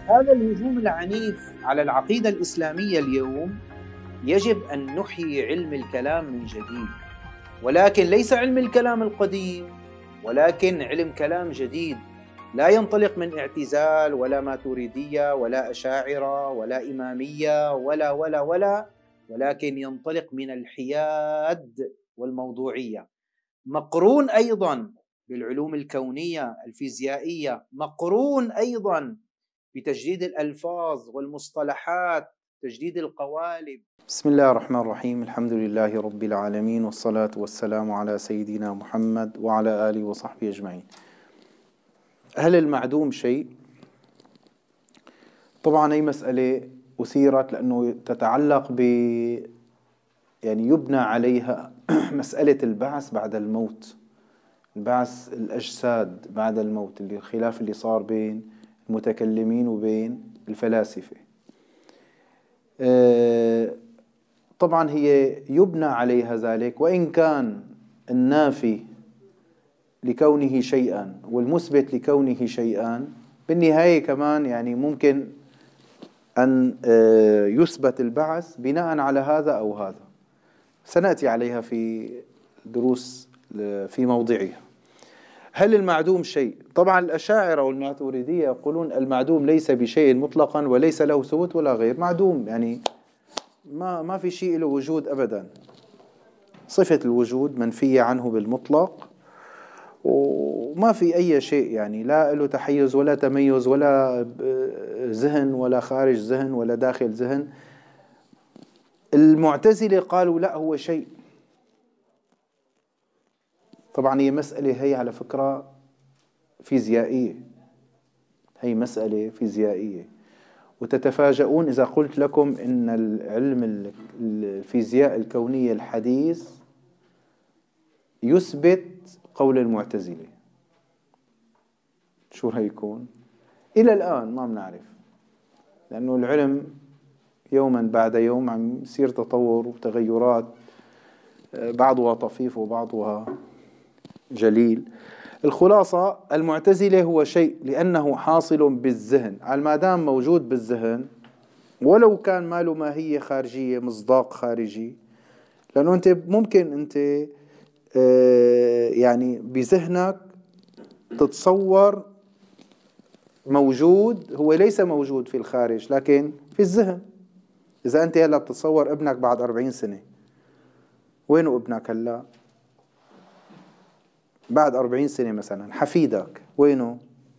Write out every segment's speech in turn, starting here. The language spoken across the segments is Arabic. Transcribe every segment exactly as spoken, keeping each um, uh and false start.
هذا الهجوم العنيف على العقيدة الإسلامية اليوم يجب أن نحيي علم الكلام من جديد، ولكن ليس علم الكلام القديم، ولكن علم كلام جديد لا ينطلق من اعتزال ولا ماتريدية ولا أشاعرة ولا إمامية ولا ولا ولا ولكن ينطلق من الحياد والموضوعية، مقرون أيضا بالعلوم الكونية الفيزيائية، مقرون أيضا بتجديد الألفاظ والمصطلحات، تجديد القوالب. بسم الله الرحمن الرحيم، الحمد لله رب العالمين، والصلاة والسلام على سيدنا محمد وعلى آله وصحبه أجمعين. هل المعدوم شيء؟ طبعا هي مسألة أثيرت لأنه تتعلق ب يعني يبنى عليها مسألة البعث بعد الموت، البعث الأجساد بعد الموت، اللي الخلاف اللي صار بين المتكلمين وبين الفلاسفة. طبعا هي يبنى عليها ذلك، وإن كان النافي لكونه شيئا والمثبت لكونه شيئا، بالنهاية كمان يعني ممكن أن يثبت البعث بناء على هذا أو هذا، سنأتي عليها في دروس في موضعها. هل المعدوم شيء؟ طبعا الأشاعرة والماتريدية يقولون المعدوم ليس بشيء مطلقا وليس له ثبوت ولا غير، معدوم يعني ما ما في شيء له وجود أبدا، صفة الوجود منفية عنه بالمطلق، وما في أي شيء يعني لا له تحيز ولا تميز ولا ذهن ولا خارج ذهن ولا داخل ذهن. المعتزلة قالوا لا هو شيء. طبعا هي مسألة، هي على فكرة فيزيائية، هي مسألة فيزيائية، وتتفاجؤون إذا قلت لكم إن العلم الفيزياء الكونية الحديث يثبت قول المعتزلة. شو هيكون؟ إلى الآن ما بنعرف، لأنه العلم يوما بعد يوم عم يصير تطور وتغيرات، بعضها طفيف وبعضها جليل. الخلاصة المعتزلة هو شيء لأنه حاصل بالذهن، على ما دام موجود بالذهن ولو كان ما له ماهية خارجية، مصداق خارجي، لأنه أنت ممكن أنت يعني بذهنك تتصور موجود هو ليس موجود في الخارج لكن في الذهن. إذا أنت هلأ بتتصور ابنك بعد أربعين سنة، وينه ابنك هلأ؟ بعد أربعين سنة مثلا حفيدك وينه؟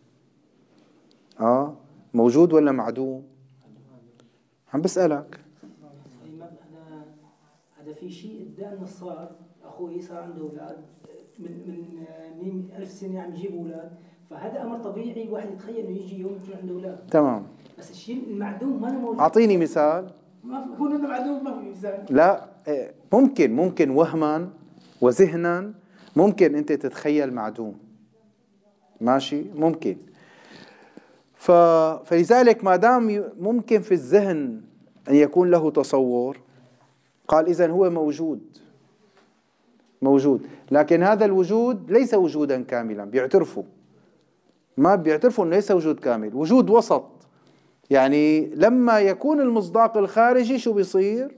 آه موجود ولا معدوم؟ عم بسألك. أنا هذا في شيء قدامنا صار، أخوي صار عنده أولاد من من من ألف سنة عم يجيب أولاد، فهذا أمر طبيعي الواحد يتخيل إنه يجي يوم يكون عنده أولاد. تمام. بس الشيء المعدوم ما موجود. أعطيني مثال. ما في، هو معدوم ما في مثال. لا ممكن ممكن وهما وذهنا ممكن أنت تتخيل معدوم، ماشي ممكن. ف... فلذلك ما دام ممكن في الذهن أن يكون له تصور، قال إذن هو موجود موجود لكن هذا الوجود ليس وجودا كاملا. بيعترفوا ما بيعترفوا أنه ليس وجود كامل، وجود وسط. يعني لما يكون المصداق الخارجي شو بيصير؟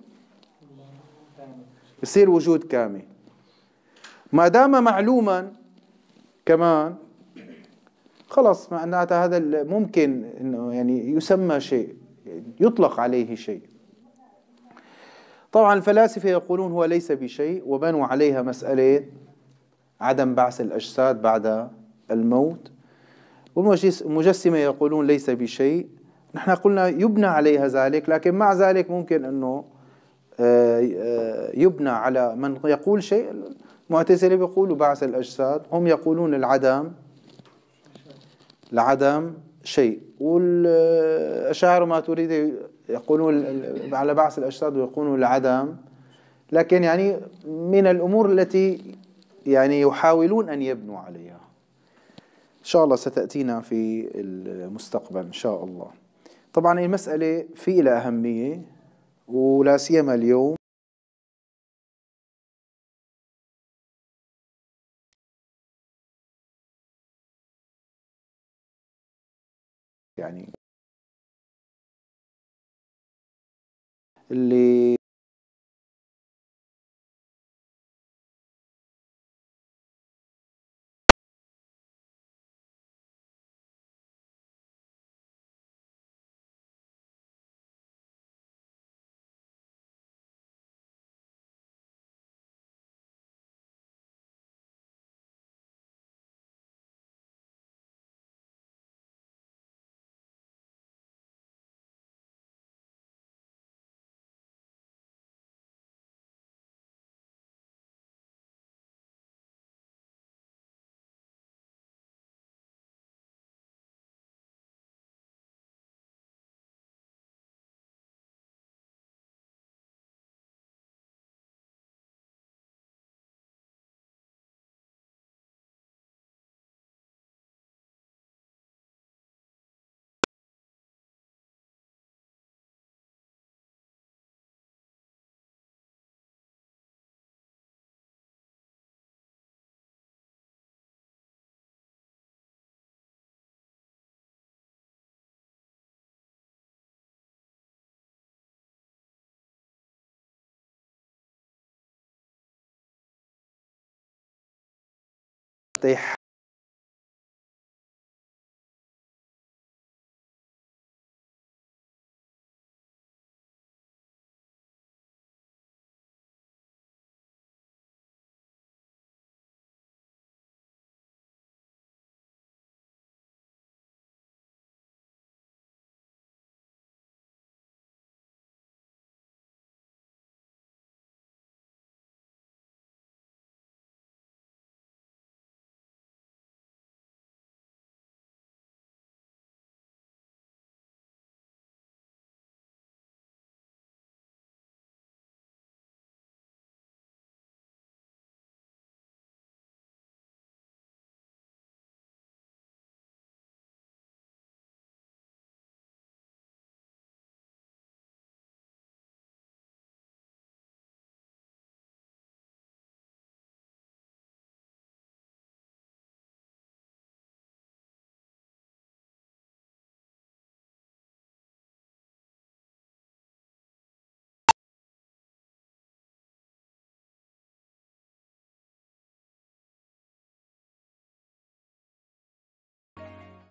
بيصير وجود كامل. ما دام معلوما كمان خلص معناتها هذا ممكن انه يعني يسمى شيء، يطلق عليه شيء. طبعا الفلاسفة يقولون هو ليس بشيء، وبنوا عليها مسألة عدم بعث الأجساد بعد الموت. والمجسمة يقولون ليس بشيء. نحن قلنا يبنى عليها ذلك، لكن مع ذلك ممكن أنه يبنى على من يقول شيء. المعتزلة بيقولوا بعث الأجساد، هم يقولون العدم العدم شيء، والأشاعرة ماتريدية يقولون على بعث الأجساد ويقولون العدم. لكن يعني من الأمور التي يعني يحاولون أن يبنوا عليها، إن شاء الله ستأتينا في المستقبل إن شاء الله. طبعا المسألة في لها أهمية، ولا سيما اليوم يعني اللي